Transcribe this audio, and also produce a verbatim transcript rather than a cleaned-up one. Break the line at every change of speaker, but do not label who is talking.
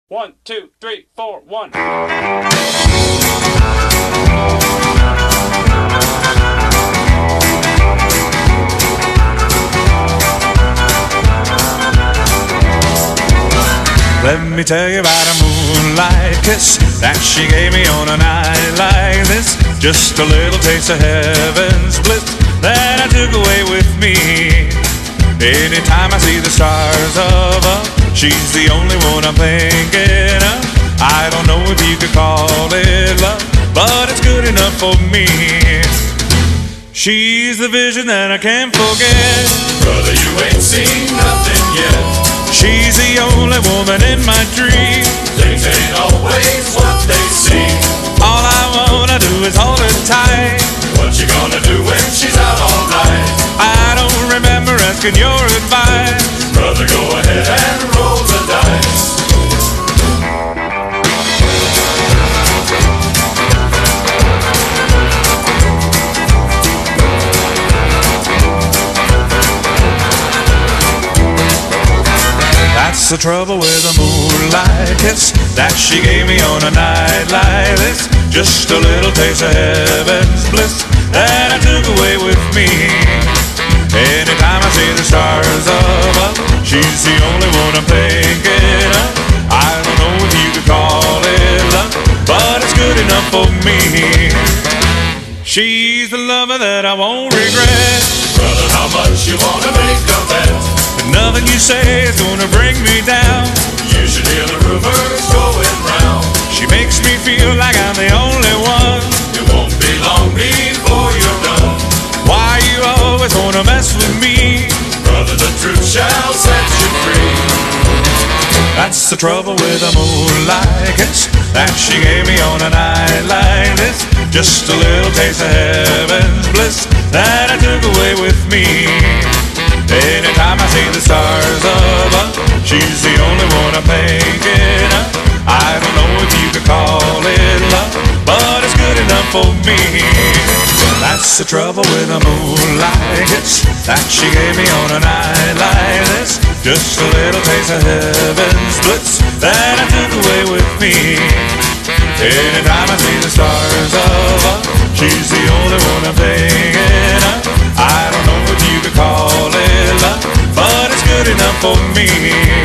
One, two, three, four, one.
Let me tell you about a moonlight kiss that she gave me on a night like this. Just a little taste of heaven's bliss that I took away with me. Anytime I see the stars above, she's the only one I'm thinking of. I don't know if you could call it love, but it's good enough for me. She's the vision that I can't forget.
Brother, you ain't seen nothing yet.
She's the only woman in my dream.
Things ain't always what they seem.
All I wanna do is hold her tight.
What you gonna do when she's out all night?
I don't remember asking your advice.
Brother, go ahead and roll the dice.
That's the trouble with a moonlight kiss that she gave me on a night like this. Just a little taste of heaven's bliss that I took away with me. Anytime I see the stars above, she's the only one I'm thinking of. I don't know if you could call it love, but it's good enough for me. She's the lover that I won't regret.
Brother, how much you wanna make a bet?
Nothing you say is gonna bring me down.
You should hear the rumors going round.
She makes me feel like I'm the only one.
It won't be long before you're done.
Why you always wanna mess with me?
Brother, the truth shall set you free.
That's the trouble with a moonlight kiss that she gave me on a night like this. Just a little taste of heaven's bliss that I took away with me. Anytime I see the stars above, she's the only one I'm thinking of. I don't know if you could call it love, but it's good enough for me. That's the trouble with a moonlight kiss that she gave me on a night like this. Just a little taste of heaven's bliss that I took away with me. Anytime I see the stars above, she's the only one I'm thinking of. I don't know if you could call it love, but it's good enough for me.